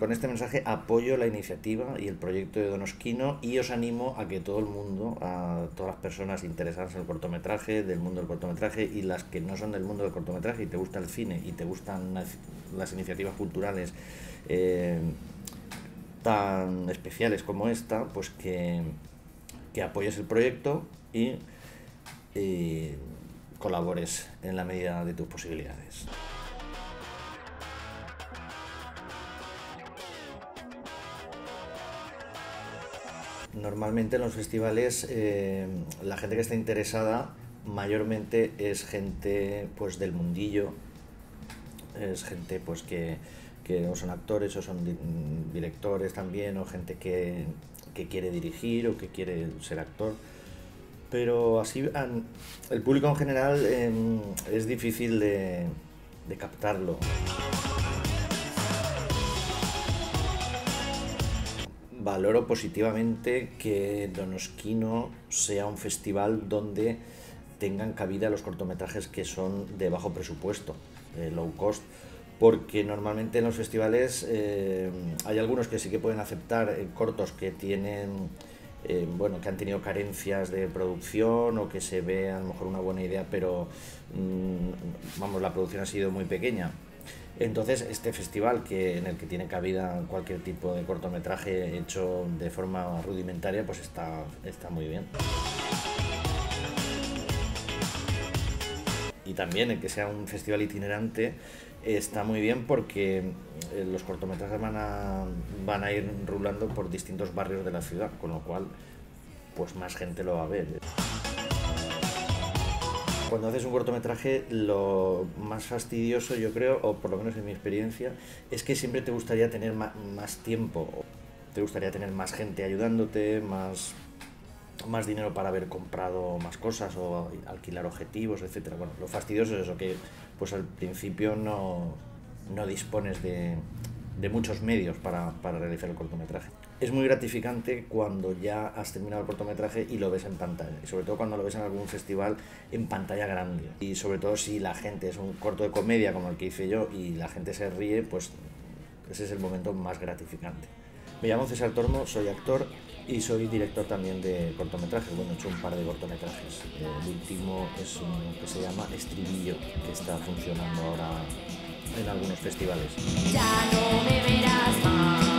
con este mensaje apoyo la iniciativa y el proyecto de Donosquino y os animo a que todo el mundo, a todas las personas interesadas en el cortometraje, del mundo del cortometraje y las que no son del mundo del cortometraje y te gusta el cine y te gustan las iniciativas culturales tan especiales como esta, pues que apoyes el proyecto y colabores en la medida de tus posibilidades. Normalmente en los festivales la gente que está interesada mayormente es gente pues del mundillo, es gente pues que o son actores o son directores también, o gente que quiere dirigir o que quiere ser actor. Pero así el público en general es difícil de captarlo. Valoro positivamente que Donosquino sea un festival donde tengan cabida los cortometrajes que son de bajo presupuesto, low cost, porque normalmente en los festivales hay algunos que sí que pueden aceptar cortos que tienen bueno, que han tenido carencias de producción o que se ve a lo mejor una buena idea, pero vamos, la producción ha sido muy pequeña. Entonces este festival en el que tiene cabida cualquier tipo de cortometraje hecho de forma rudimentaria, pues está muy bien. Y también el que sea un festival itinerante está muy bien porque los cortometrajes van a ir rulando por distintos barrios de la ciudad, con lo cual pues más gente lo va a ver. Cuando haces un cortometraje, lo más fastidioso, yo creo, o por lo menos en mi experiencia, es que siempre te gustaría tener más tiempo, te gustaría tener más gente ayudándote, más dinero para haber comprado más cosas o alquilar objetivos, etcétera. Bueno, lo fastidioso es eso, que pues al principio no dispones de muchos medios para realizar el cortometraje. Es muy gratificante cuando ya has terminado el cortometraje y lo ves en pantalla, y sobre todo cuando lo ves en algún festival en pantalla grande, y sobre todo si la gente es un corto de comedia como el que hice yo y la gente se ríe, pues ese es el momento más gratificante. Me llamo César Tormo, soy actor y soy director también de cortometrajes. Bueno, he hecho un par de cortometrajes. El último es uno que se llama Estribillo, que está funcionando ahora en algunos festivales. Ya no me verás más.